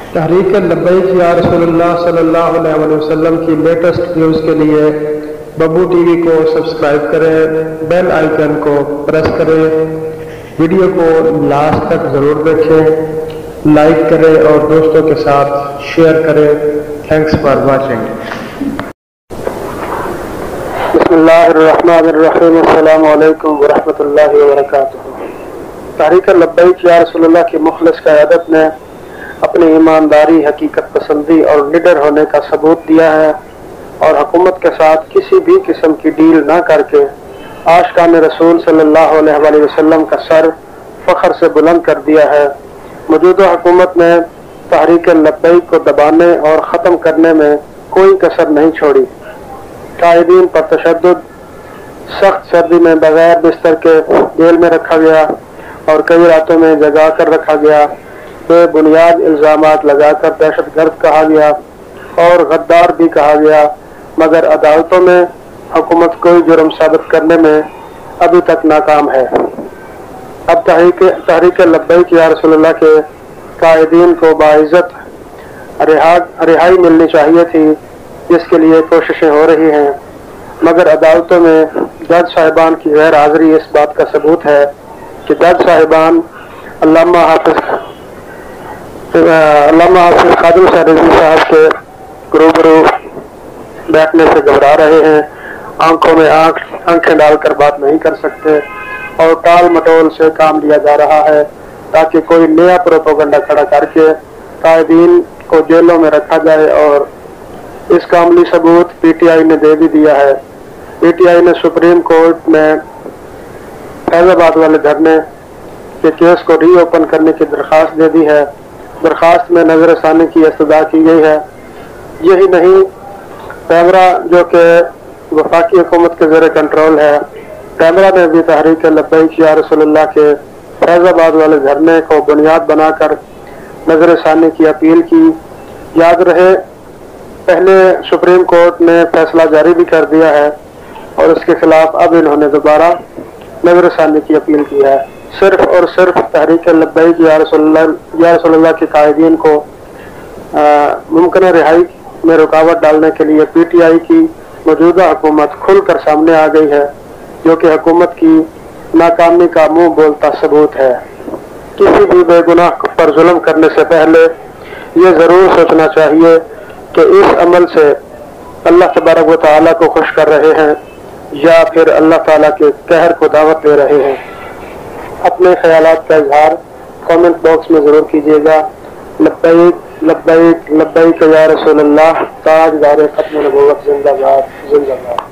تحریک لبیک یا رسول اللہ صلی اللہ علیہ وسلم کی لیٹسٹ نیوز کے لیے ببو ٹی وی کو سبسکرائب کریں، بیل آئیکن کو پریس کریں، ویڈیو کو لاسٹ تک ضرور دیکھیں، لائک کریں اور دوستوں کے ساتھ شیئر کریں۔ Thanks for watching. بسم اللہ الرحمن الرحیم۔ السلام علیکم ورحمۃ اللہ وبرکاتہ۔ تحریک لبیک یا رسول اللہ کی مخلص قیادت نے اپنی ایمانداری، حقیقت پسندی اور نڈر ہونے کا ثبوت دیا ہے اور حکومت کے ساتھ کسی بھی قسم کی ڈیل نہ کر کے عاشقان رسول صلی اللہ علیہ وسلم کا سر فخر سے بلند کر دیا ہے۔ موجودہ حکومت نے تحریک لبیک کو دبانے اور ختم کرنے میں کوئی کسر نہیں چھوڑی۔ قائدین پر تشدد، سخت سردی میں بغیر بستر کے جیل میں رکھا گیا اور کئی راتوں میں جگا کر رکھا گیا، بے بنیاد الزامات لگا کر دہشت گرد کہا گیا اور غدار بھی کہا گیا، مگر عدالتوں میں حکومت کوئی جرم ثابت کرنے میں ابھی تک ناکام ہے۔ اب تحریک لبیک یا رسول اللہ کے قائدین کو باعزت رہائی ملنی چاہیے تھی، جس کے لیے کوششیں ہو رہی ہیں، مگر عدالتوں میں جج صاحبان کی غیر حاضری اس بات کا ثبوت ہے کہ جج صاحبان علامہ حافظ خادم شاہ رضوی صاحب کے روبرو بیٹھنے سے گھبرا رہے ہیں، آنکھوں میں آنکھیں ڈال کر بات نہیں کر سکتے اور ٹال مٹول سے کام لیا جا رہا ہے تاکہ کوئی نیا پروپیگنڈا کھڑا کر کے قائدین کو جیلوں میں رکھا جائے، اور اس کا عملی ثبوت پی ٹی آئی نے دے بھی دیا ہے۔ پی ٹی آئی نے سپریم کورٹ میں فیض آباد والے دھرنے کے کیس کو ری اوپن کرنے کی درخواست دے دی ہے۔ درخواست میں نظر ثانی کی استدعا کی گئی ہے۔ یہی نہیں، پیمرا جو کہ وفاقی حکومت کے زیر کنٹرول ہے، پیمرا نے بھی تحریک لبیک یا رسول اللہ کے فیض آباد والے دھرنے کو بنیاد بنا کر نظر ثانی کی اپیل کی۔ یاد رہے، پہلے سپریم کورٹ نے فیصلہ جاری بھی کر دیا ہے اور اس کے خلاف اب انہوں نے دوبارہ نظر ثانی کی اپیل کی ہے، صرف اور صرف تحریک لبیک یا رسول اللہ کے قائدین کو ممکنہ رہائی میں رکاوٹ ڈالنے کے لیے پی ٹی آئی کی موجودہ حکومت کھل کر سامنے آ گئی ہے، جو کہ حکومت کی ناکامی کا منہ بولتا ثبوت ہے۔ کسی بھی بے گناہ پر ظلم کرنے سے پہلے یہ ضرور سوچنا چاہیے کہ اس عمل سے اللہ تبارک و تعالیٰ کو خوش کر رہے ہیں یا پھر اللہ تعالیٰ کے قہر کو دعوت دے رہے ہیں۔ اپنے خیالات کا اظہار کامنٹ باکس میں ضرور کیجیے گا۔ لبیک لبیک لبیک یا رسول اللہ، تاجدار ختم نبوت، زندہ باد زندہ باد۔